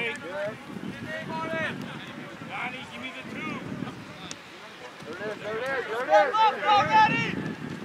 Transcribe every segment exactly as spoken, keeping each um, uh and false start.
Great. Johnny, give me the two. There it is, there it is, there it is. Go, go, Daddy!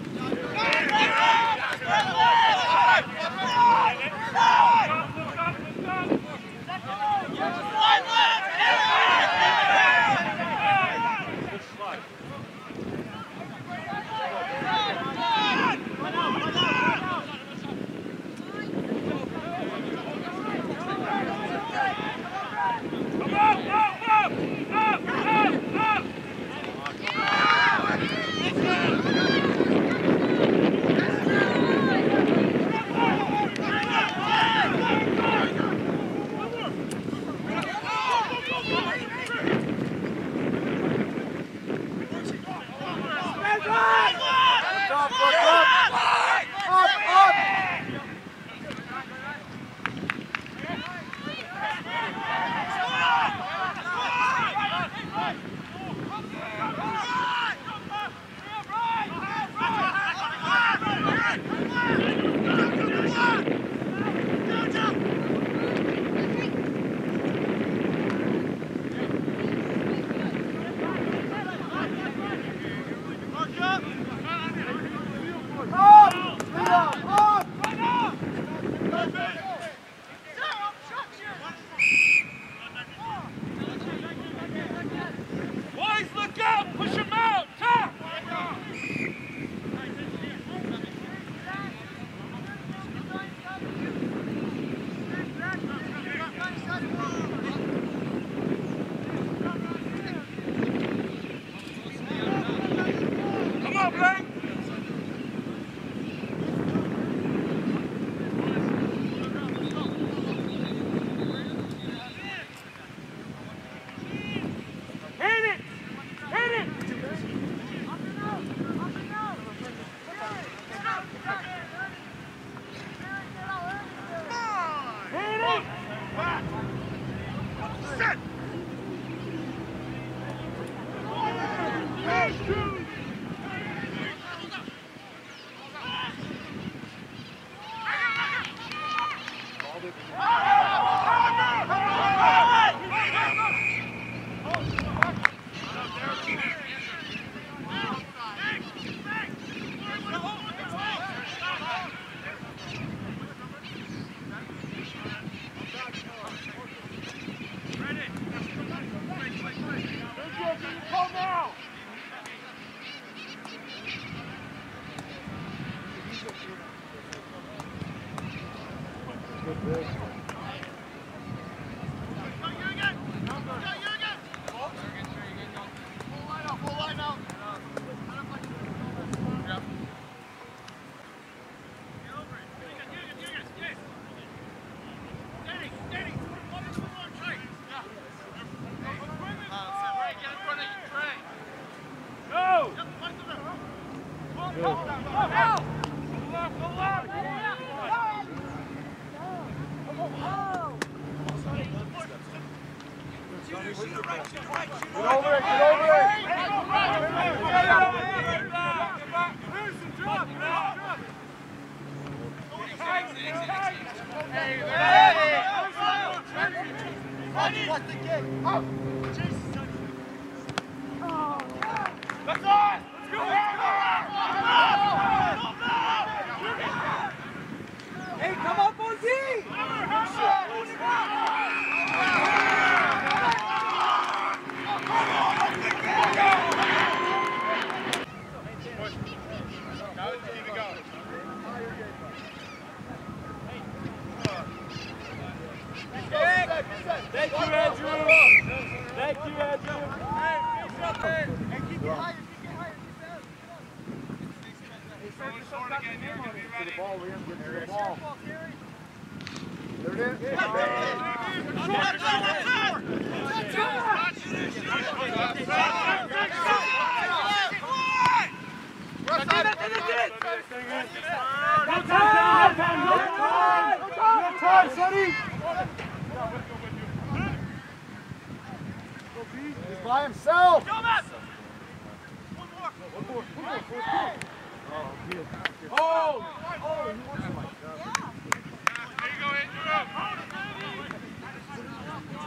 Thank you, Andrew. Thank you, Andrew. Hey, finish up there. Hey, keep it higher. Keep it higher. To the ball, Liam. Get to the ball. There it is. No time, no time, no time, Sonny. He's by himself. Go, Matt. One more. One more. One more. One more. Oh, good. Oh! Oh, he wants to like that. There you go, Andrew.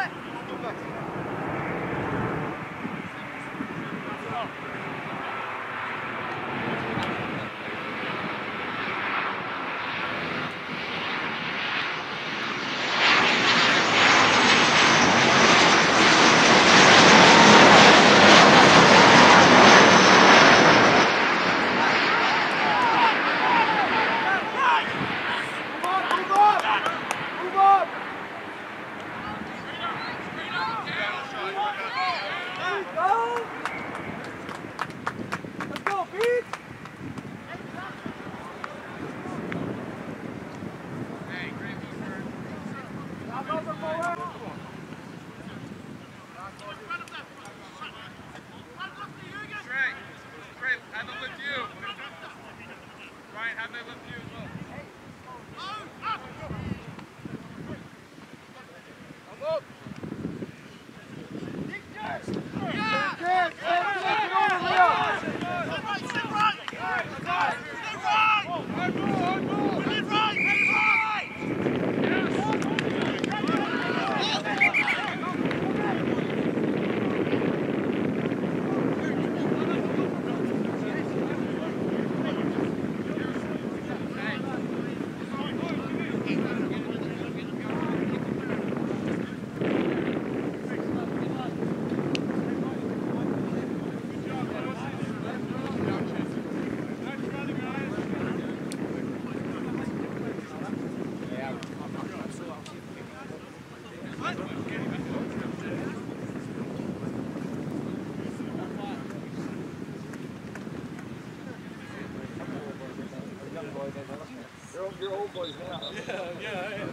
Your old boys now. Yeah, yeah, yeah.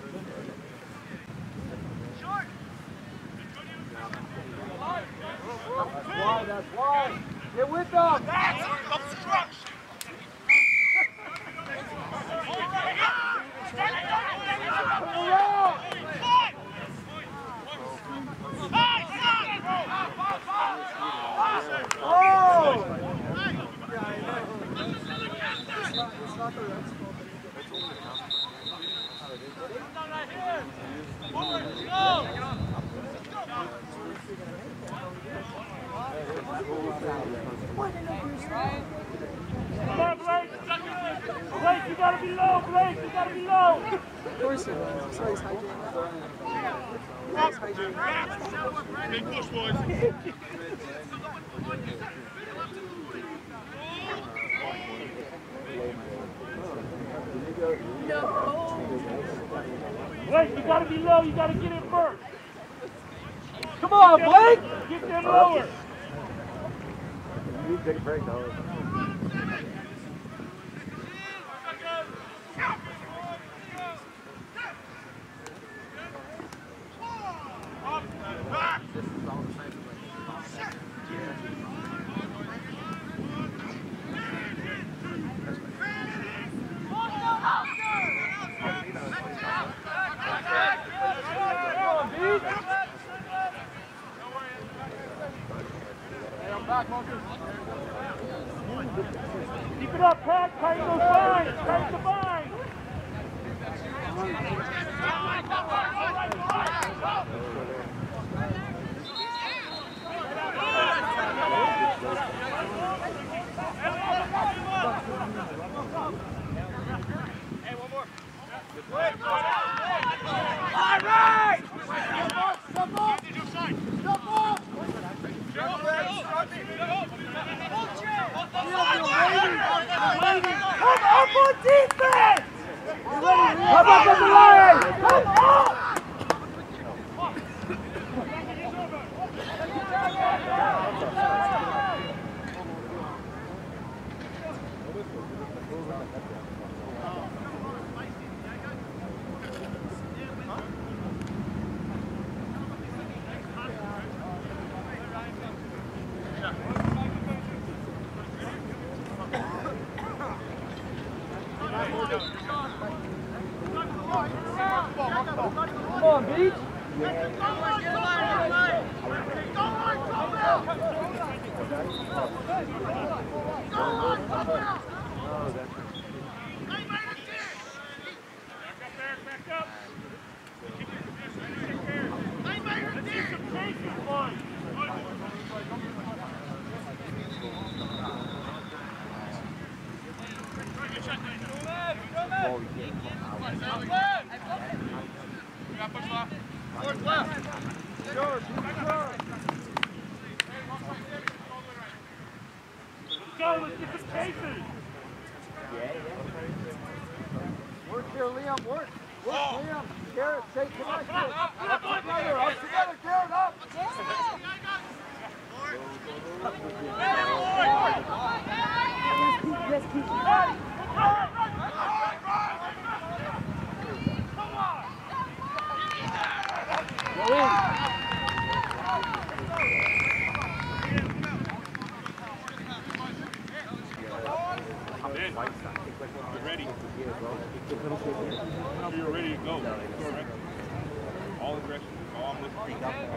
Short. That's why, that's why. Get with them. That's obstruction. Come on, Blake! Blake, you gotta be low, Blake, you gotta be low! Of course it is. That's why he's hydrating. Big push, boys. Blake, you gotta be low, you gotta get in first. Come on, Blake! Get them lower. You need to take a break, though. Keep it up, Pat. Tighten those vines. Tighten the vines. Hey, one more. All right. Stop off. Stop off. Come up on defense! Come up on the line! Come up! Come on, Beach. Back up, back up. George left. George, George. Go, let's get some cases. Work here, Liam, work. Work, Liam. Garrett, stay connected. Up together, up together, Garrett, up. Yes, keep. Go in. You're ready. You're ready to go. Right? All the directions. All on this screen.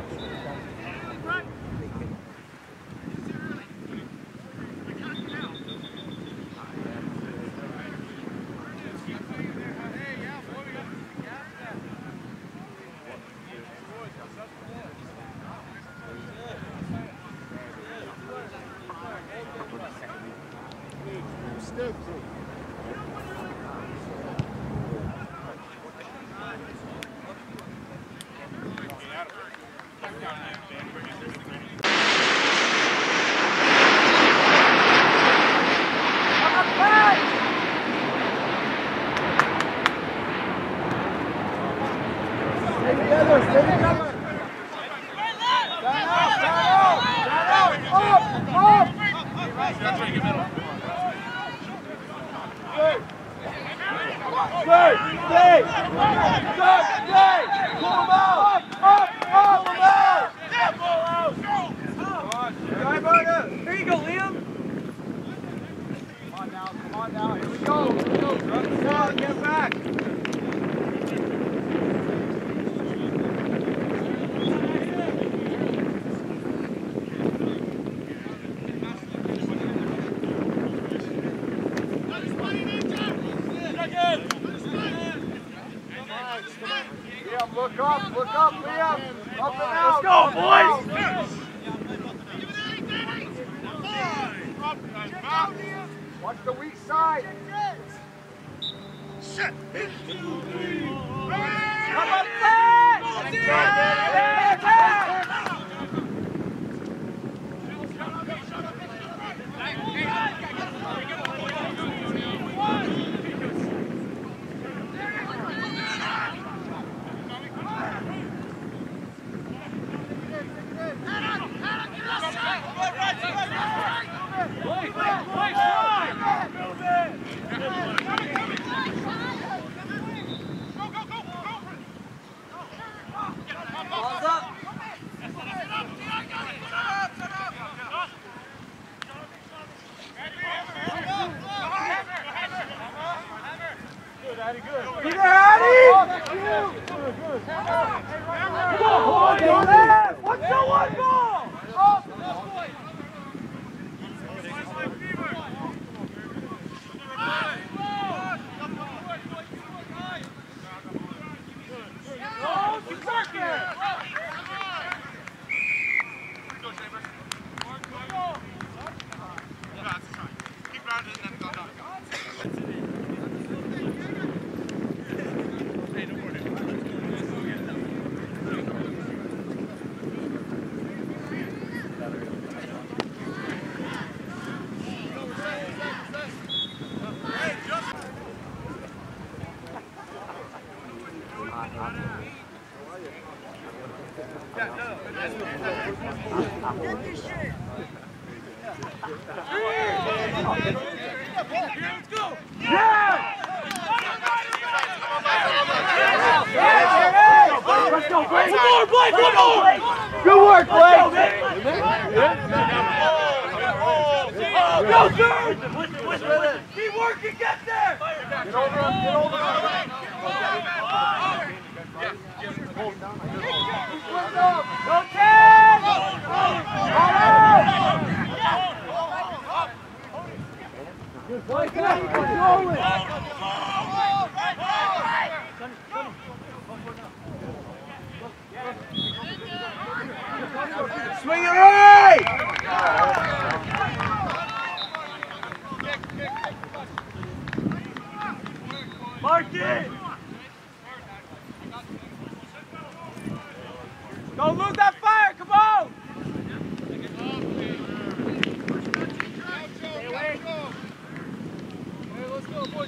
Look up, look up, Liam. Up and out. Let's go, boys. Watch the weak side. Shit. Come on, Good work, Blake! Go, George! Keep working, get there! Get over him, get over him! Go, Ted! Good play, keep going! Swing it right! Mark it! Don't lose that fire, come on! Stay away. Hey, let's go, boys.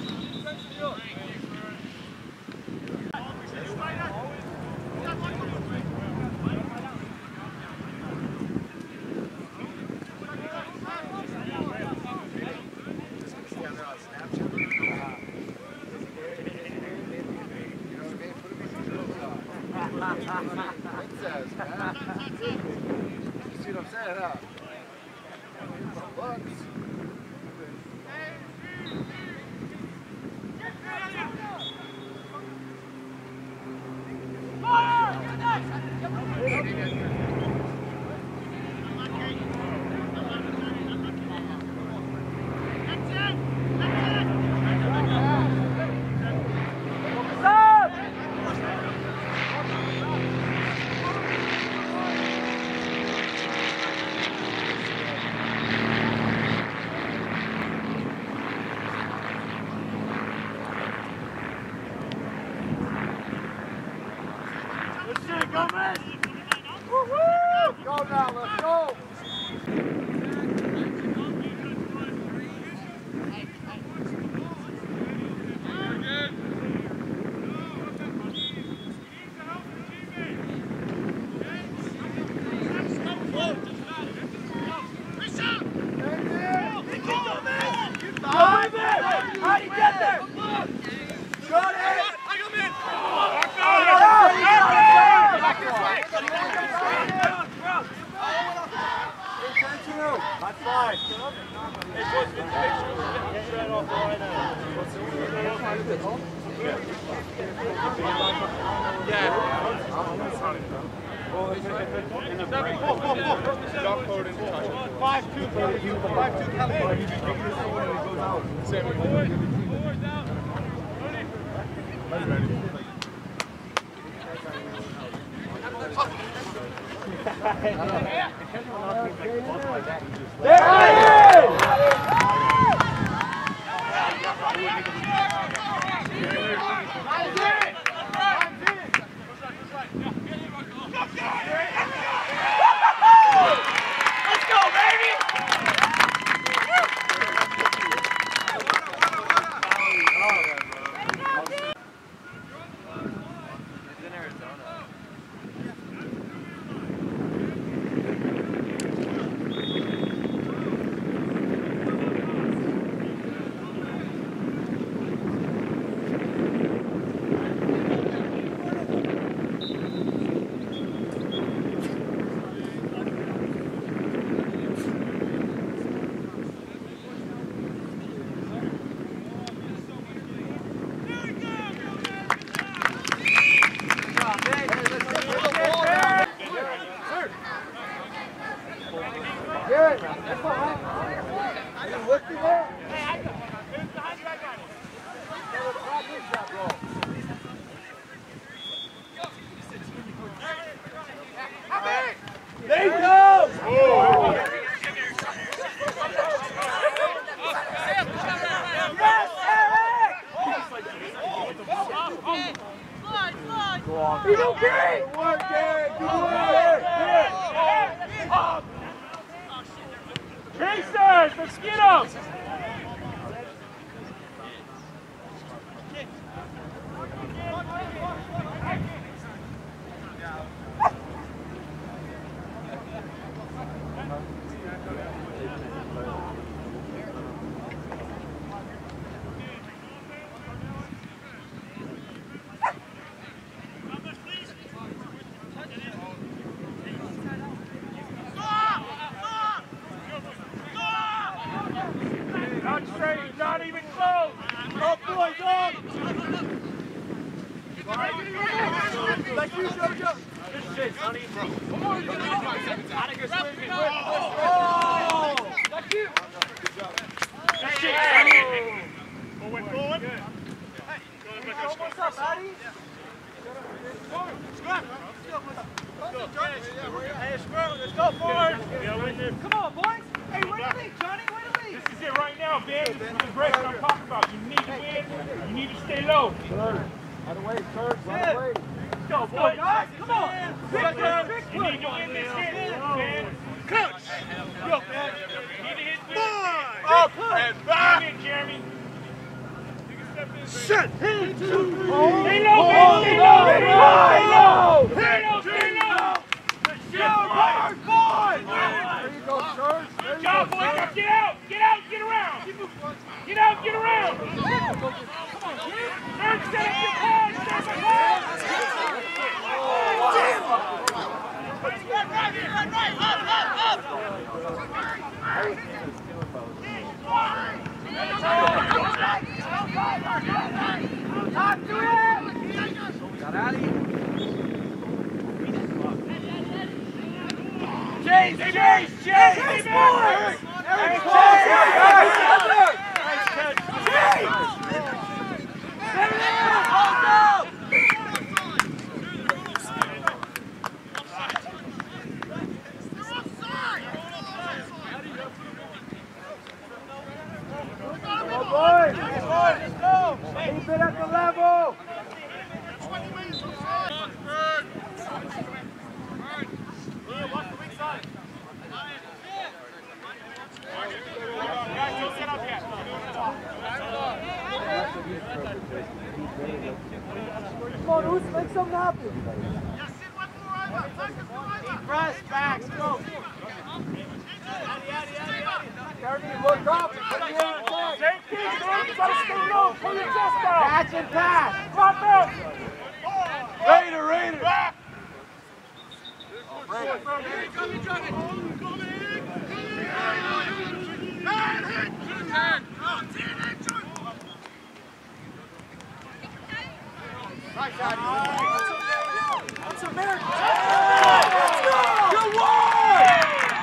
Princess, man. You see what I'm saying, huh? Bucks. Go now, let's go! How'd he get there? Got it! High five. Hey, boys, get that off the line now. Five two, five two, Kelly. Let's go, baby! Good. That's all right. Are you lifting there? Hey, I got it. It's behind you, I got it. Practice that roll. There you go! Oh. Yes, Eric! He's okay! Good work, Eric. Good work. Pacers, let's get him! Not straight, not even close. Up, boys, up. Like you, Jojo. Good shit, Sonny. Come on, get it. Out of your swing. Oh! Like you. Good shit, Sonny. Forward, forward. Hey, what's up, Addy? Hey, Squirrel, let's go forward. Come on, boys. Hey, wait a minute, Johnny, wait a minute. This is it right now, Ben. This is the break that I'm talking about. You need to win. You need to stay low. Out of the way, Kurt. Out of the way. Let's go, boys. Guys, come on. Victor, Victor. You need to win this hit, Ben. Coach! Yo, Ben. You need to hit this hit. Up and back! Come in, Jeremy. Shit! Hey, Stay low, Ben! Stay low! Stay low! Stay low! Stay low! Stay low! Boy! Boy! There you go, George. Good job, boys. Now get out! Get out! Get around! Get out! Get around! Third, set up your pads! Set up your pads! Right, right, right! Up, up, up! Talk to him! Got out of here. Chase, chase, chase! Chase, boys! Eric, chase! Nice catch! Chase! Hold up! Come on, boys! Let's go! Keep it at the level! Watch the weak side. Guys, don't set up yet. Come on, Oos, make something happen. Press, backs, go. Jeremy, look up. Put the air in back. Same thing, man. You gotta stay low. Pull your chest out. Catch and pass. Drop out. Raider, Raider. Back. Nice, Addy. That's American. Let's go. Good one.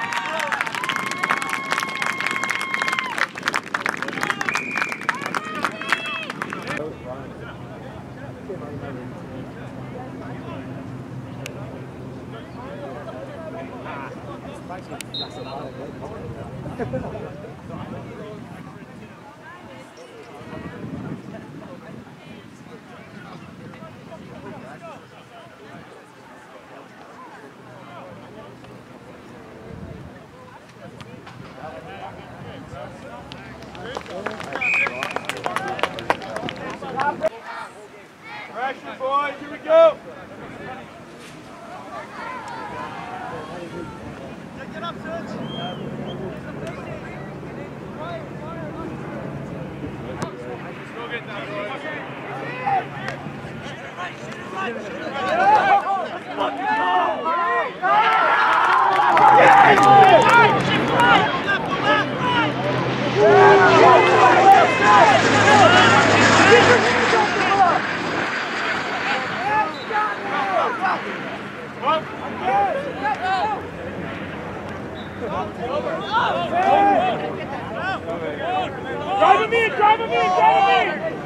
Pressure, boys. Here we go. Get up, Serge. Go get that, boys. Drive him in, drive him in, drive him in!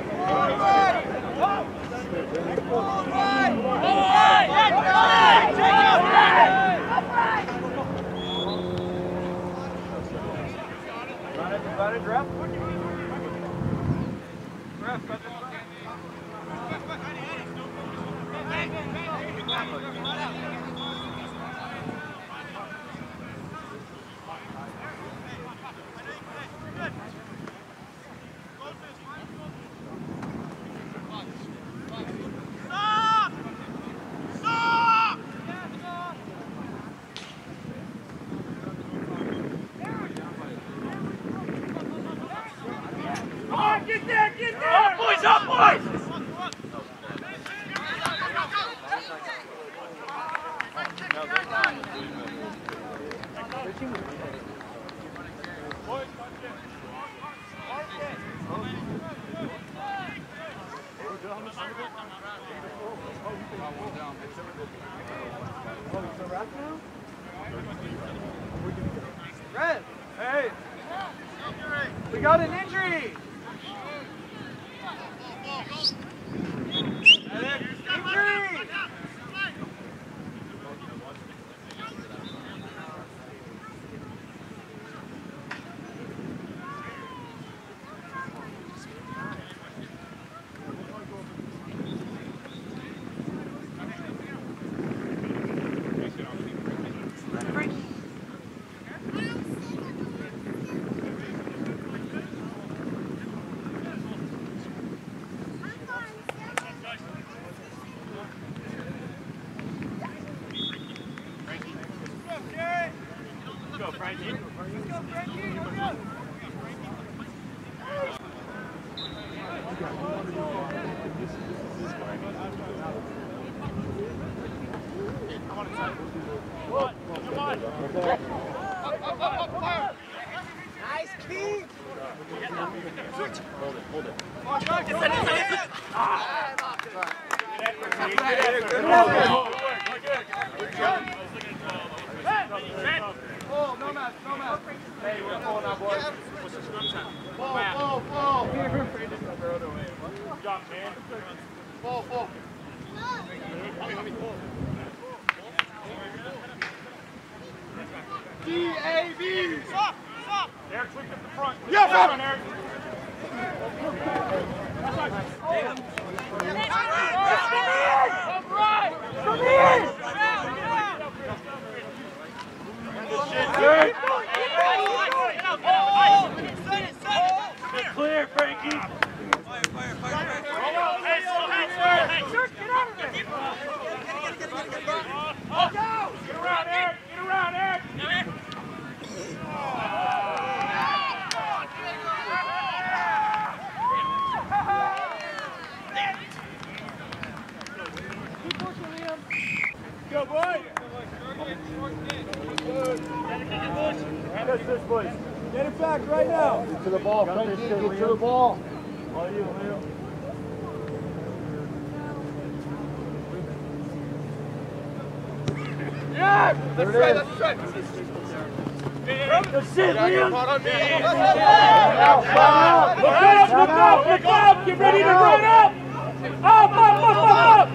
Got it, ref? Ref, got this. Come on, get there, get there! Up, boys, up, boys! Red, hey, we got an injury. Injury. go, Frankie. Let's go, Frankie. Let's go. Nice keep. Hold it, hold it. Oh, no match, no match. Hey, we're pulling our boys. What's the scrum time? Ball, ball, ball. Good job, man. Ball, ball. D A B. Stop! Stop! Eric, tweak up the front. Yeah, Come on, Eric. Come in! Clear, Frankie. Fire, fire, fire, fire. Hey, Church, get out of there. Get around, Eric. Get around, Eric. Go, boy. Get this, boys. Get it back right now. Get to the ball, Frankie. Get to the ball. All you, Leo. Yeah! That's right, that's right. Good shit, Liam. Look Look up, look up, look up. Get ready to run up. Up, up, up, up, up.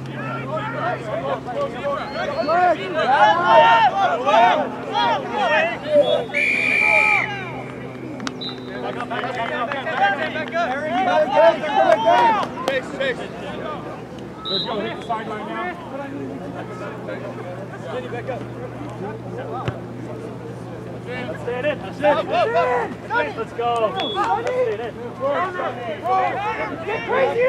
Chase, chase. Let's go, hit the sideline now. Steady, back up. Let's stay in it. That's it. That's it. Let's go. Let's stay in it. Get crazy.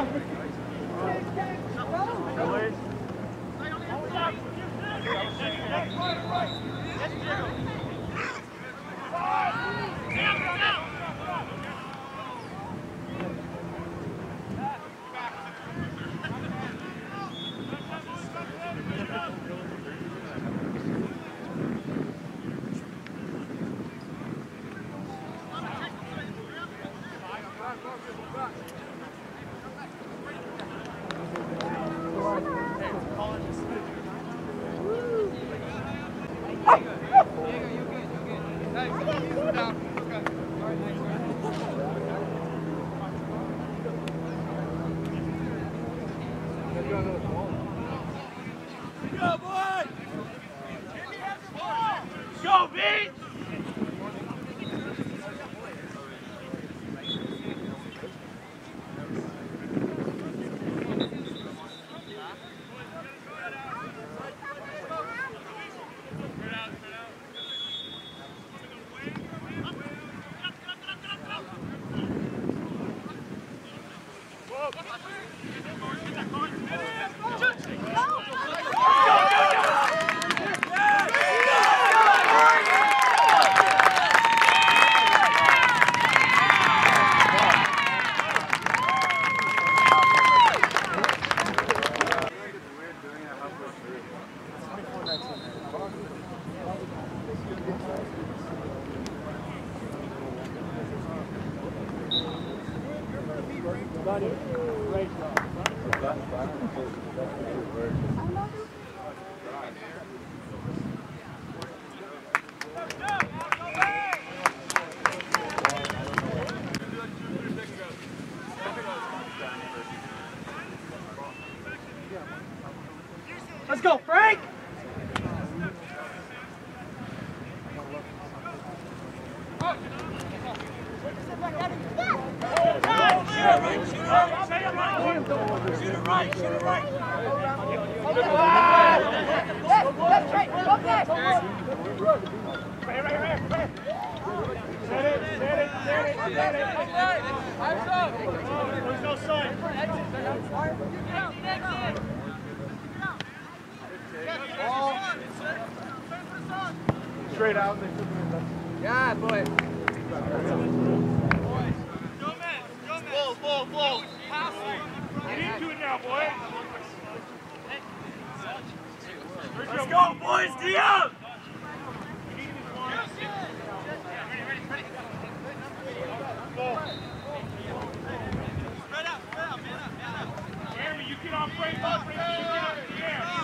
Go, boy! Go, Pete! Great job. Let's go, Frank! Shoot it right, shoot it right. Left, right, up left. Right, right, right, right. Set it, set it, set it, set it. Time's up. There's no sign. straight out and they took it in. Yeah, boy. Full, full, full. Get into it now, boy. Let's go, boys. D up. Jeremy, you get on frame up. Bring it out in the air.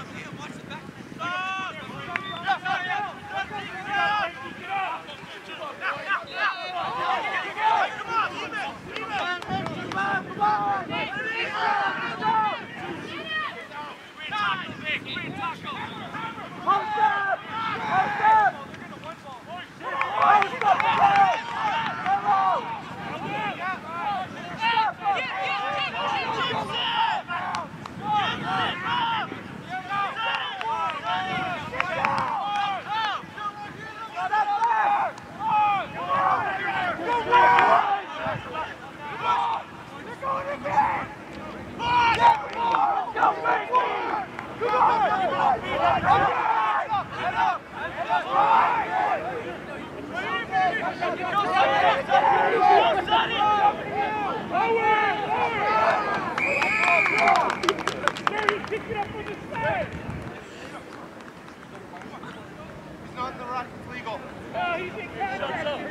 He's not in the ruck. It's legal. No, he's in contact.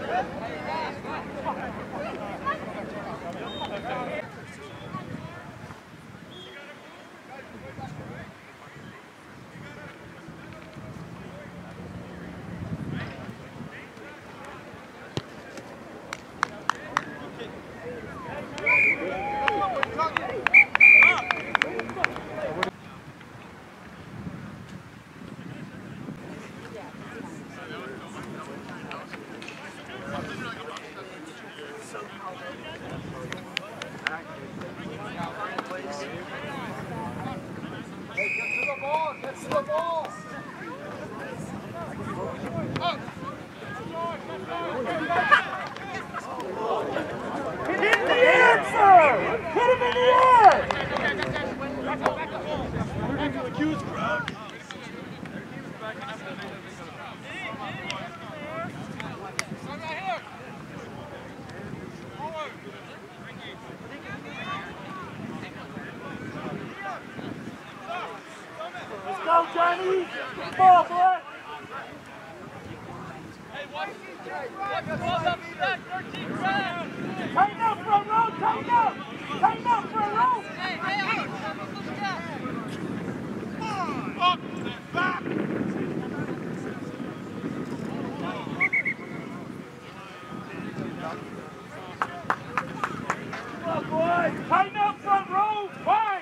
Go, Johnny! Ball, boy! Tighten up for a row! Tighten up! Tighten up for a row! Up, back. Come on, boy! Tighten up front row! Fine!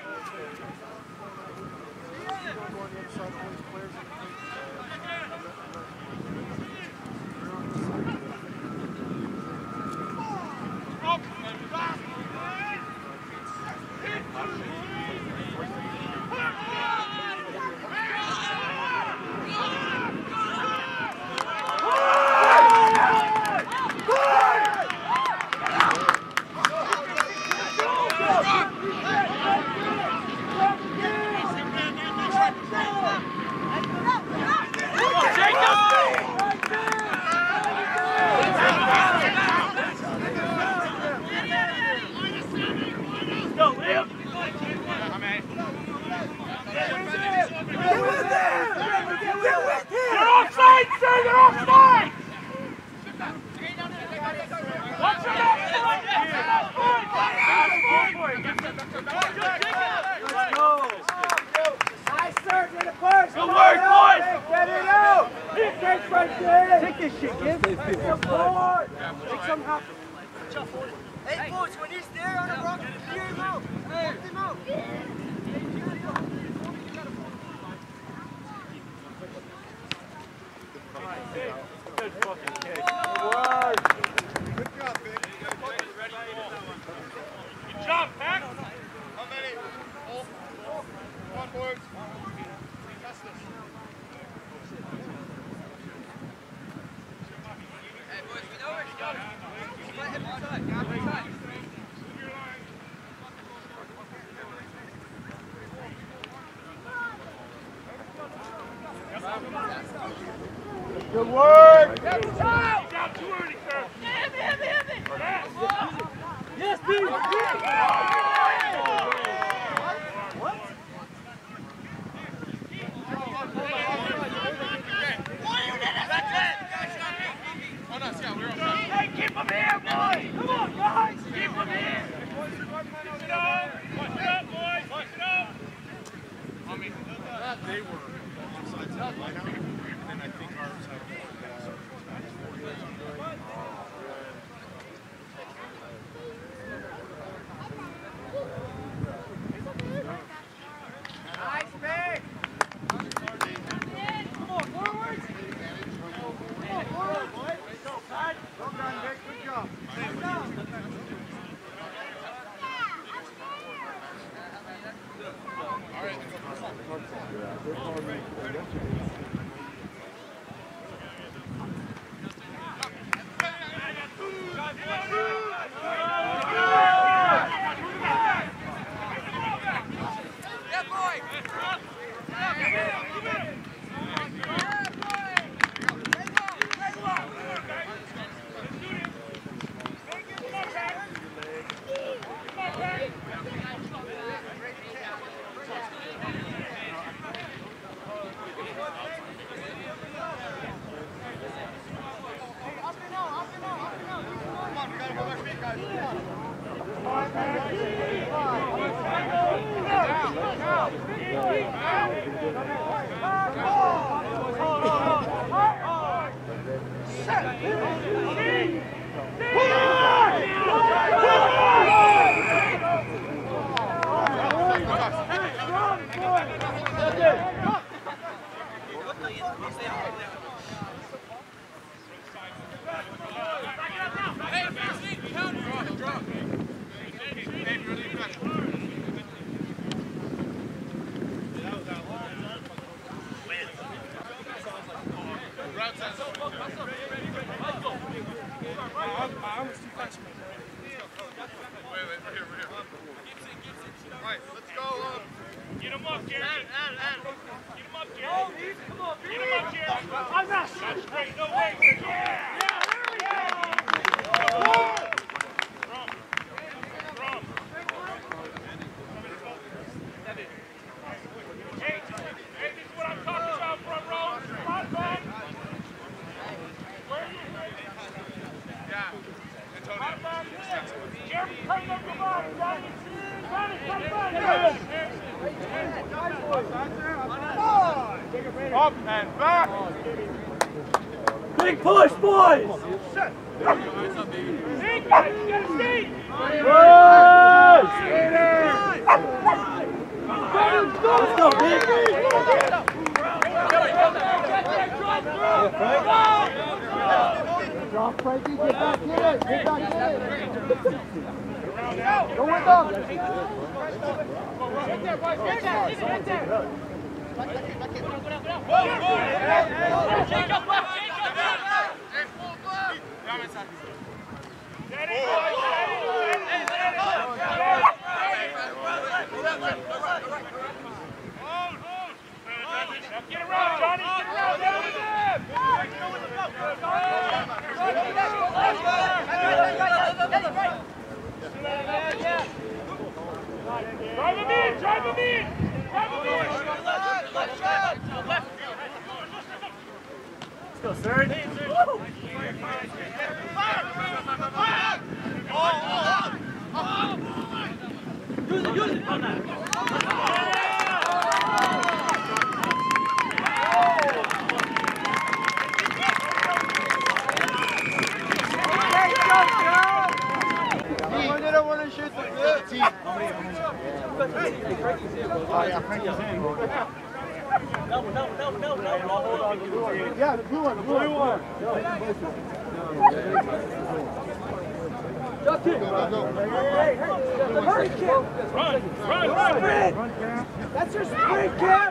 Take this shit, give. Take some forward. Take some half. Hey, boys, when you stare on the rock, clear him out. Clear him out. Good fucking kick. Good job, Vic. Good job, Pack. How many? All? One, boys. Test this. Hey, boys, we know where to go. Split him inside. Gap inside. Good work! He's out too early, sir. Yes, please! Hey, keep him here, boys! Come on, guys! Keep him here! Push it up! Push it up, boys! Push it up! I mean, they were offside side line out, and then I think ours had Nice pick! Come on, forward! Come on, forward, boys! Well done, Vic. Good job. Good job. Get him up, Jerry. Get him up, Jerry. Come on, get him up, Jerry. I'm not straight. No way. Yeah. Yeah, there we go. Drum. Drum. Hey, hey, this is what I'm talking about, front row. Front row. Where are you? Yeah. Jerry, come up, come on, Johnny. Johnny, come on. up and back. Big push, boys! Hey, guys, you gotta stay! Push! Let's go, big! Drop, Frankie. Get back in it. Get back in it. Go with them. Right there, boys. Right there. Leave it right there. Whoa, whoa! Shake up, left, shake up, left! Hey, full left! Steady, boys, steady! Hey, steady! Hold, hold! Now get around, Johnny, get around, down with them! Drive him in, drive him in! Drive him in! Let's go, Serge. Use it, use it! On that. They don't want to shoot the flip. Oh, yeah, Frankie's in. No, no, no, no, no. Yeah, the blue one, the blue one. Duck it. Go, go, go. Hey, hey, hurry, Kim. Run, run, run! Sprint. That's your sprint, Kim.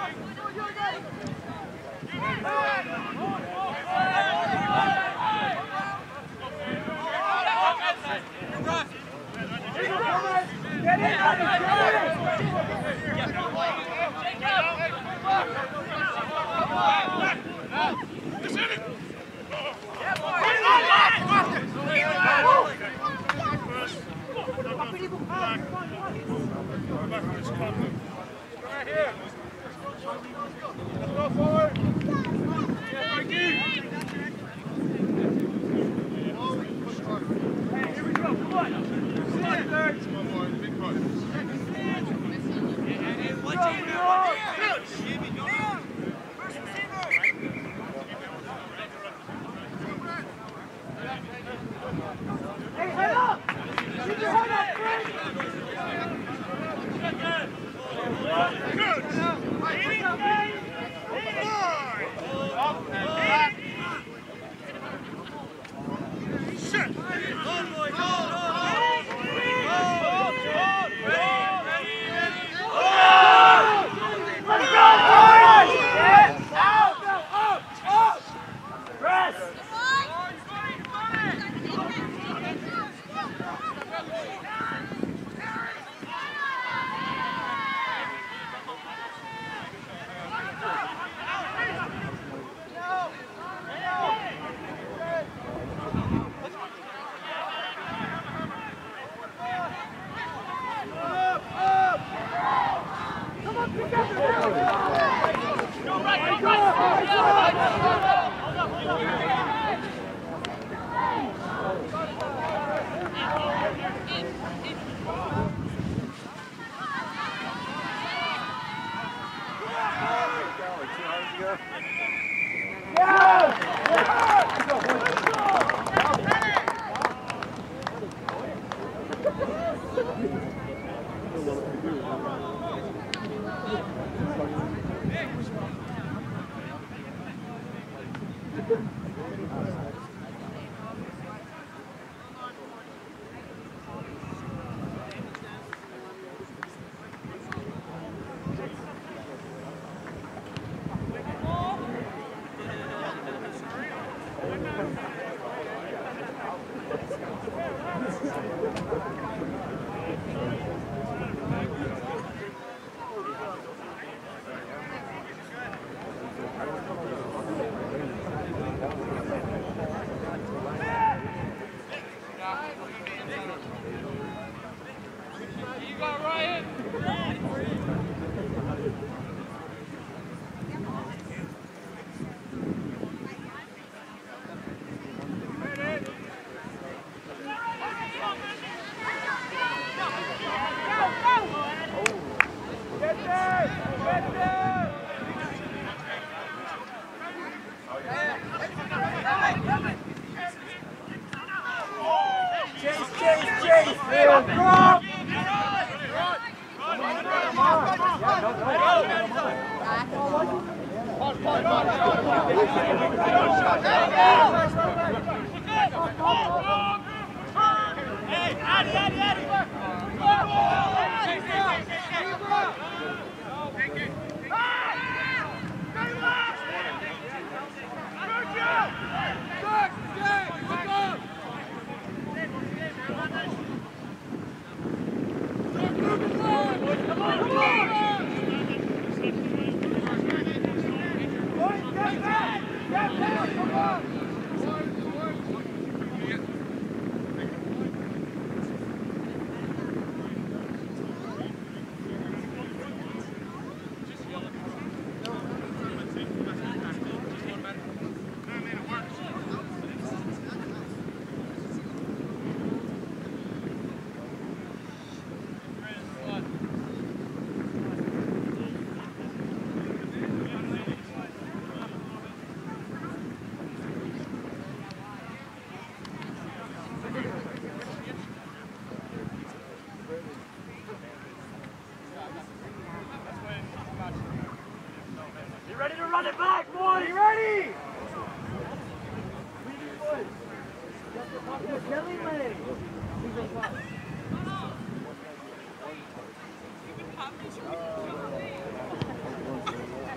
Come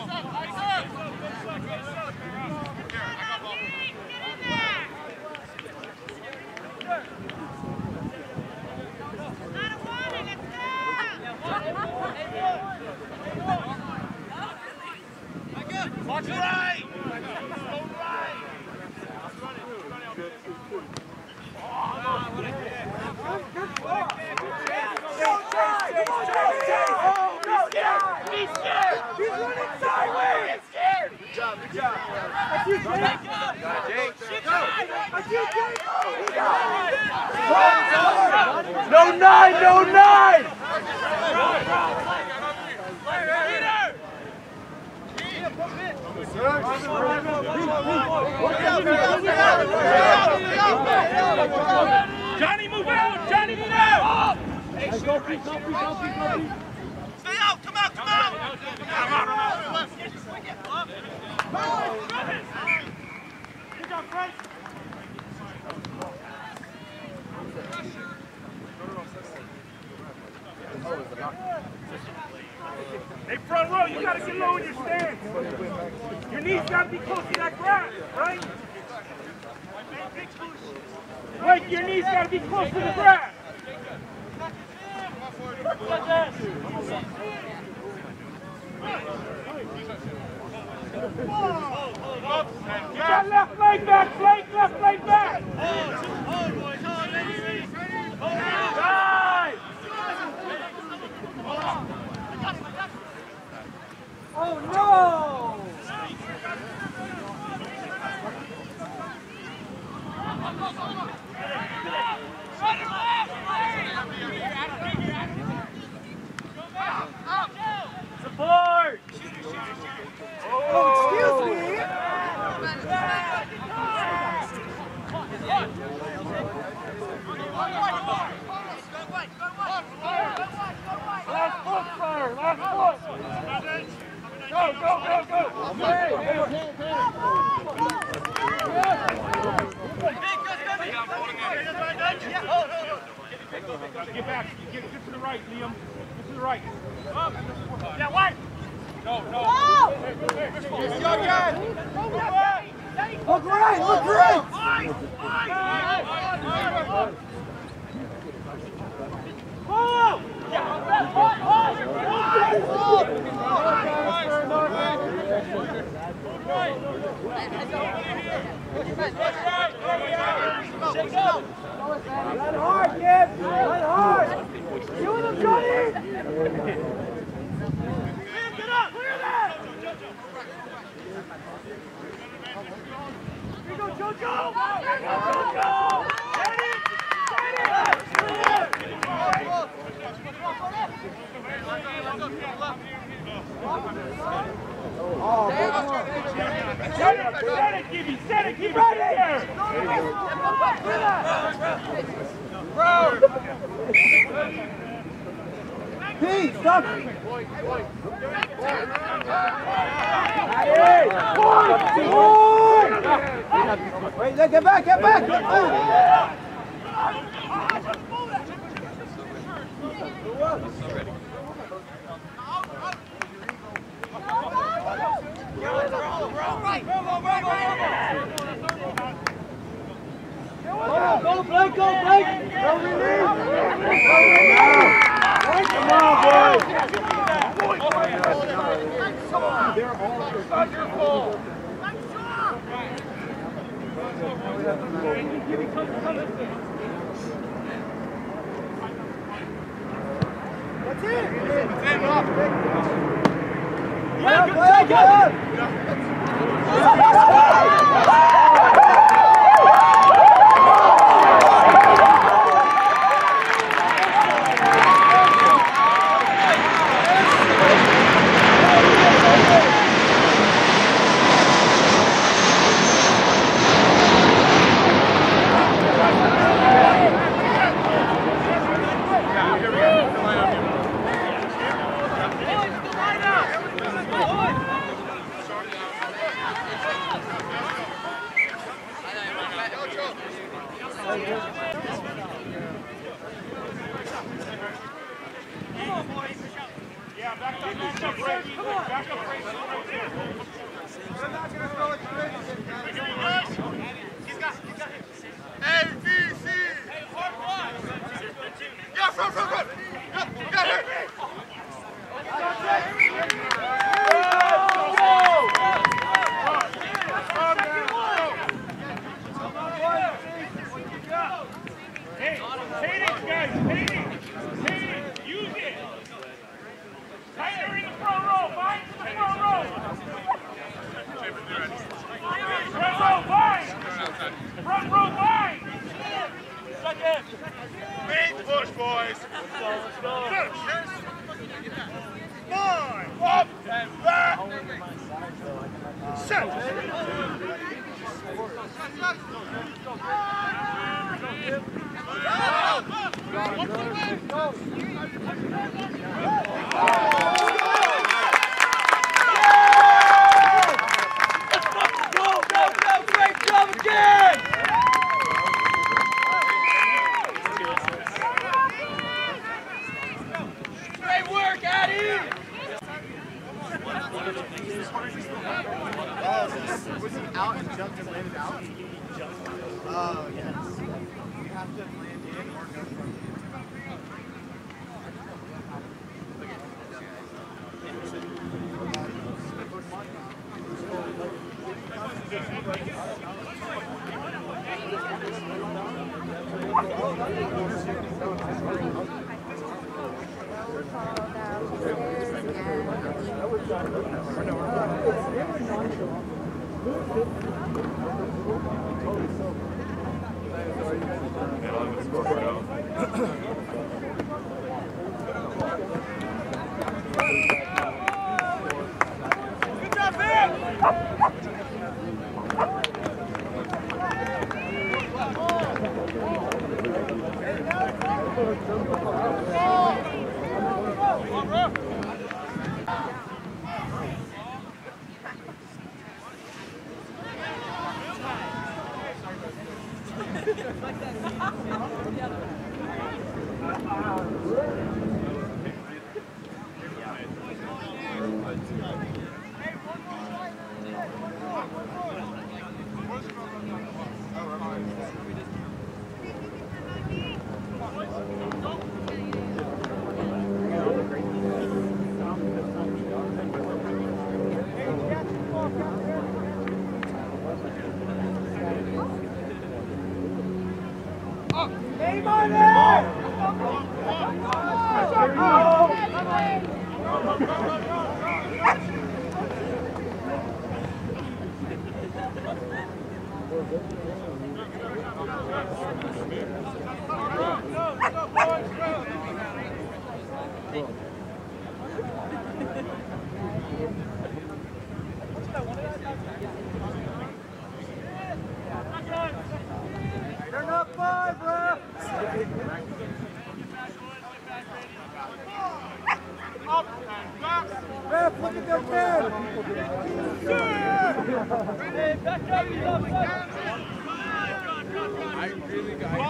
Watch right! No nine, no nine! Johnny, move out! Johnny, move out! Stay out! Come out! Come out! Come out! Good job, Frank! Hey, front row, you gotta get low in your stance. Your knees gotta be close to that grass, right? Wait, your knees gotta be close to the grass. You got left leg back, flank, left leg back. Right. Oh no! Support! Oh, excuse me! Last foot, sir! Last foot! Go, go, go, go! Get back. Get, get to the right, Liam. Get to the right. Up. Yeah, white. No, no. Yes, young guy! Look right, look right! Oh! Run hard, kid! Run hard! You with him, Johnny! Get up! Clear that! Here you go, Jojo! Here you go, Jojo! Get it! Get it! Oh, Set it! Set it, Gibby! Set it, Gibby! There! Pete, stop! Wait, get back, get back! Get back. Go, Blake, go, Blake! Go, release! Come on, boys! They're all it's your fault! That's it! Yeah, good job! Yeah, back up, back up, Ray. Back up, Ray. Was he out and jumped and landed out? Oh, yes. You have to land in or go from Turn up five, ref! Ref, look at them men! Hey, back up, you love it. I really got it.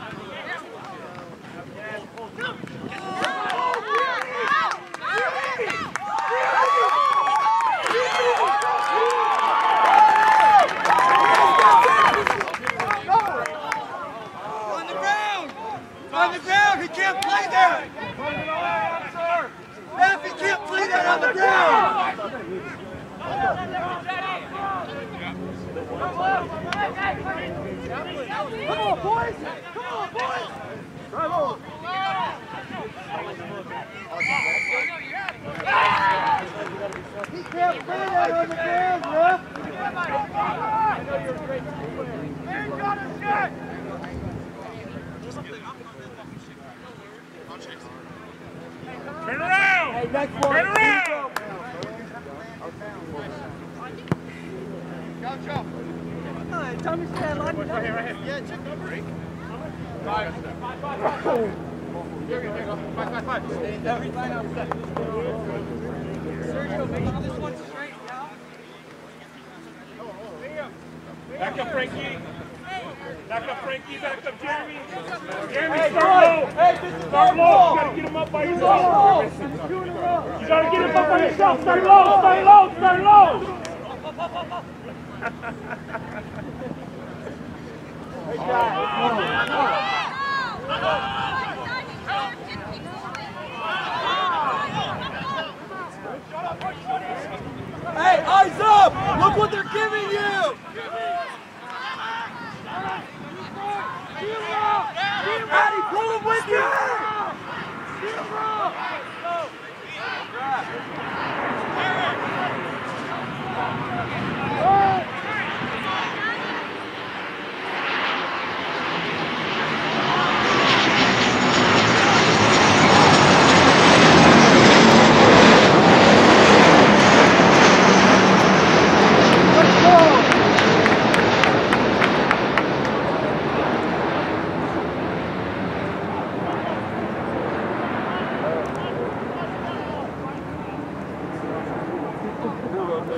On the ground, he can't play that! Ref, he can't play that on the ground! Come on, boys! Come on, boys! Drive on! He can't play that on the ground, ref! He's got a shot! Turn around! Hey, next one! Turn around! Go, Joe. Tommy said, like Right here, right here. Yeah, check number eight. Five, five, five, five. Here we go, here we go. Five, five, five. Stay in there. Sergio, make sure this one's straight now. Back up, Frankie. Back up, Frankie. Back up, Jeremy. Jeremy, Hey, start low. hey, this is Start our low. ball! You gotta get him up by Two yourself. balls! Two in a row! You gotta get him up by yourself. Start low. Start low. Start low. Hey, guys, come on. Hey, eyes up! Look what they're giving you! Patty, pull him with you!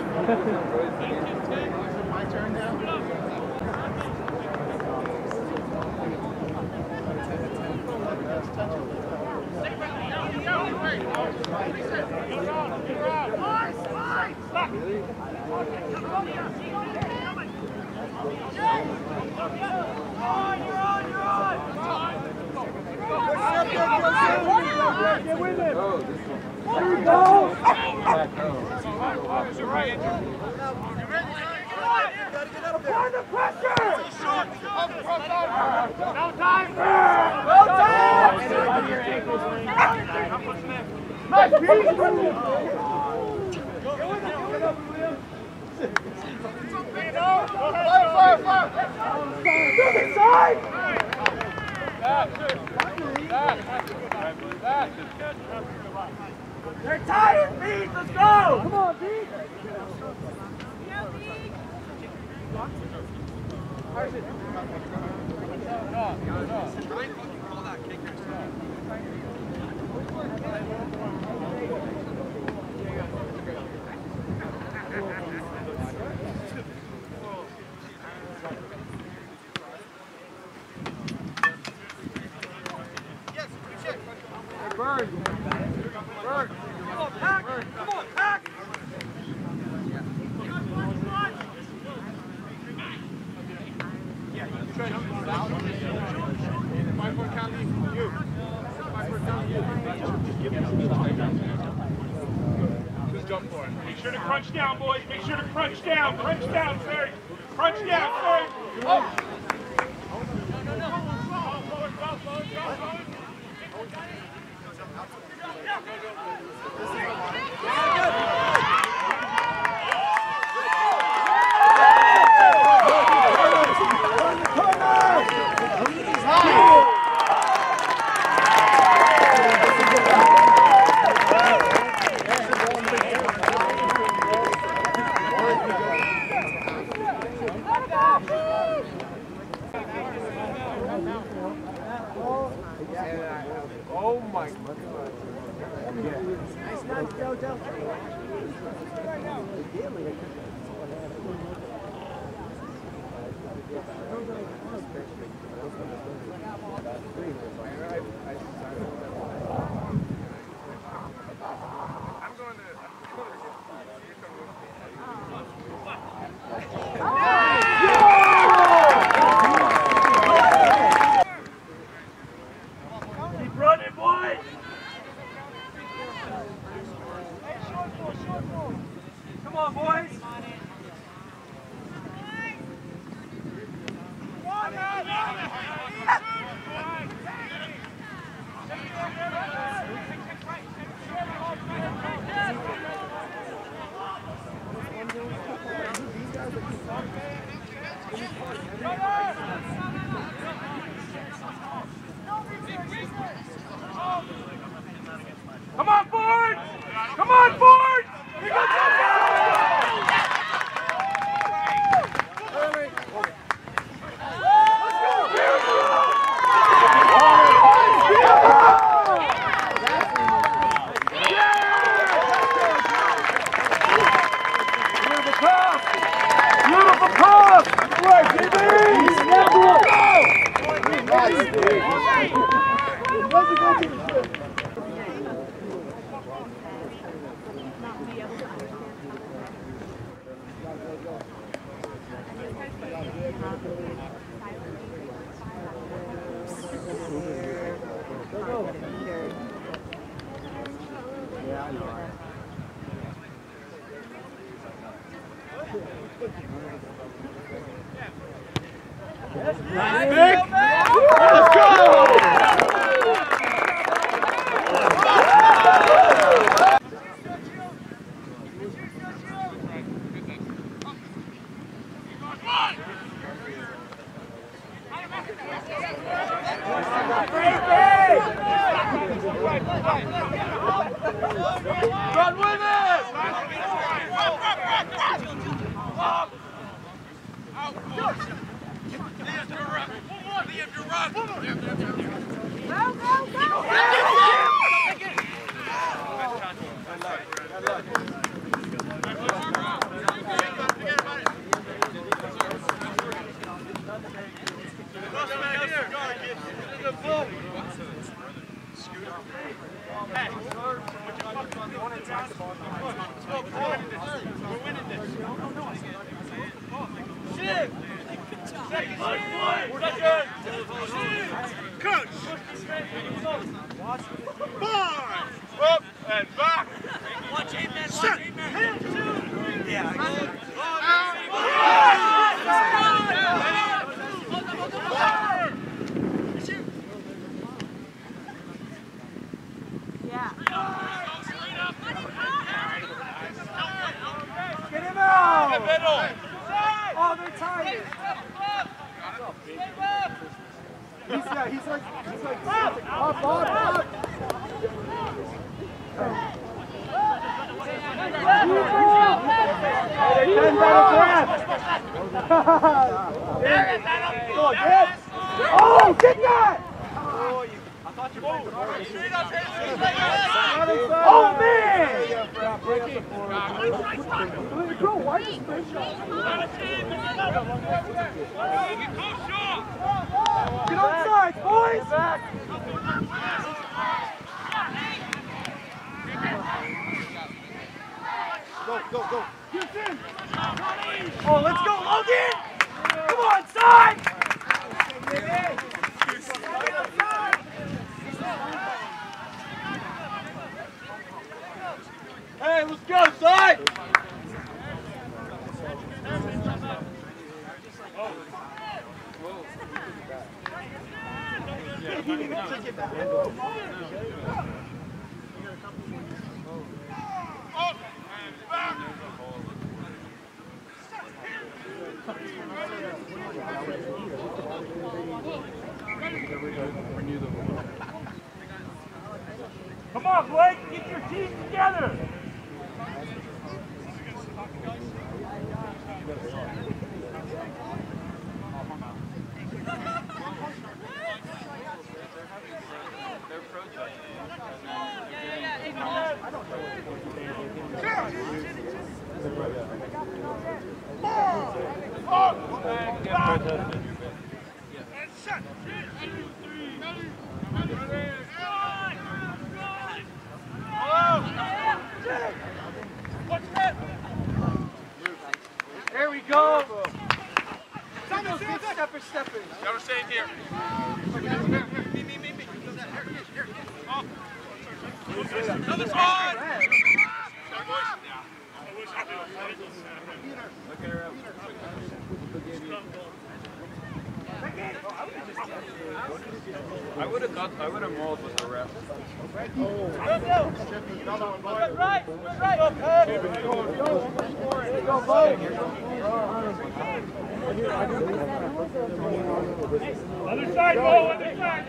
My turn now? Get with him! There you go! Under pressure! No time! No time! Nice piece! Fire, fire, fire! Inside! They're tired, Pete! Let's go! Come on, Pete! Bird! Bird! Come on, pack! Come on, pack! Just jump for it. Make sure to crunch down, boys. Make sure to crunch down. Crunch down, sir. Crunch down, sir. Oh. No, no, no. Forward, go, forward, go, forward. Oh my God. Nice nice, Jojo. Come on, boys! Come on, Ford! Come on, Ford! You got Beautiful cross! Good work, G B! Yeah, I know. Nick! Let's go! Run with it! Coach! Five! Up and back! Watch eight men, Set! watch eight men. Yeah. Get him out! In the middle! Oh, they're tired. He's, yeah, he's like, he's like, up, up, up. Hey, they ten better grab. Go on, get. Oh, get that! Oh, man! Go, why are you Get on sides, boys! Go, go, go. Oh, let's go, Logan! Come on, side! Hey, let's go, side! Come on, Blake, get your team together. There we go. Those big stepper steppers. Gotta stay here. Me, me, me, me. Another side. Look at her up. I would have thought I would have mauled with the ref. Right, right. Go, go. Other side, Bo, other side.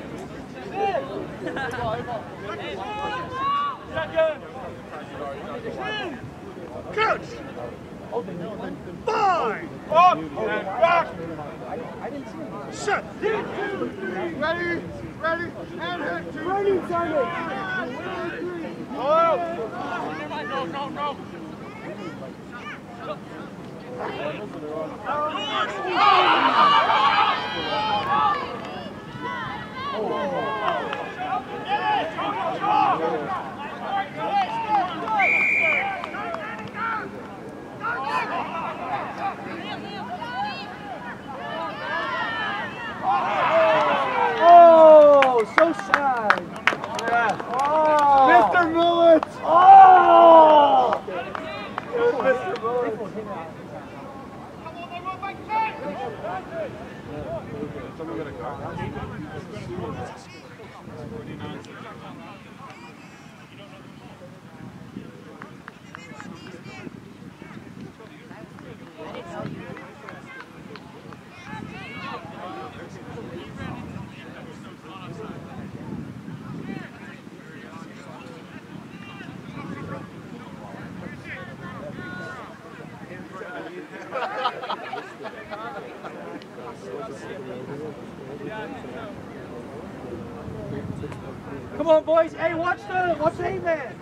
Coach! Five! Up and back! Set! Ready, ready, and hit two. Ready, Simon. Oh! No, no, no. Oh, so sad. Yeah. Oh. Mister Mullet. Oh. It was Mister Mullet. Someone got a car. Come on, boys. Hey, watch the watch the eight man.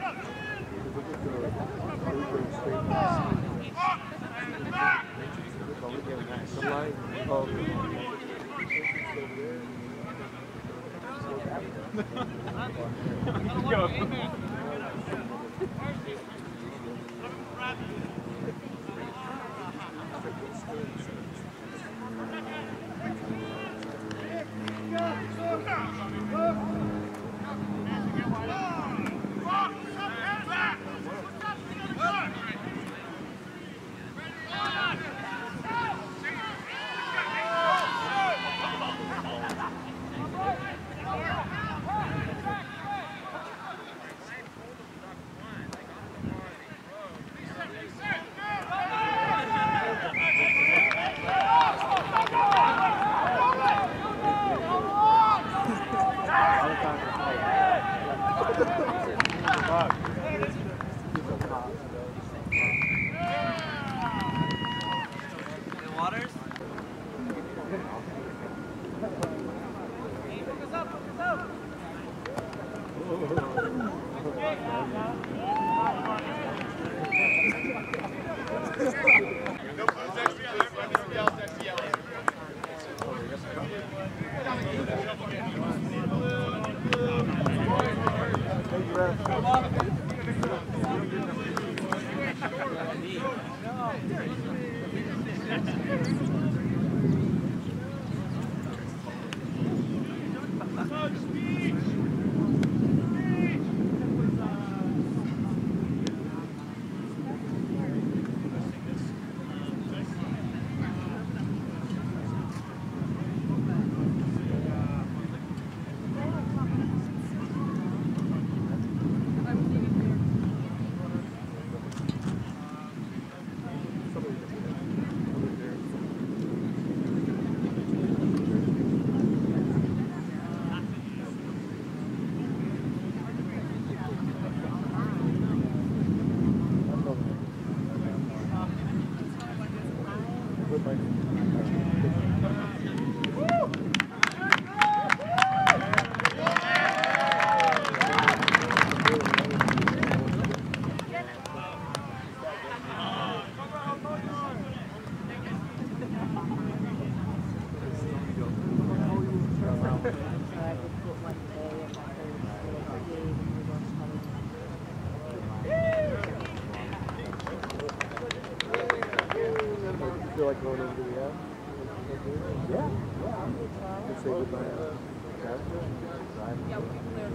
Feel like going into the house? Yeah. Just say goodbye. Yeah, we can clear.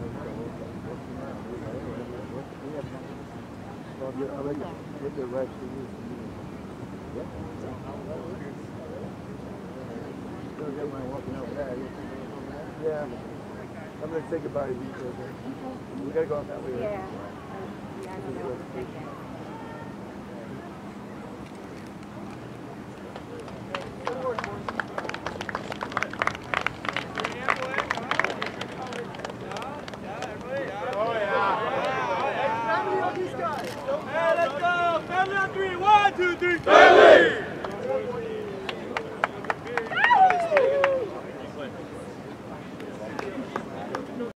Well, I like it. Get the right to you. Yeah. Still get my walking over there. Yeah. I'm going to say goodbye to you. We got to go out that way. Right? Yeah.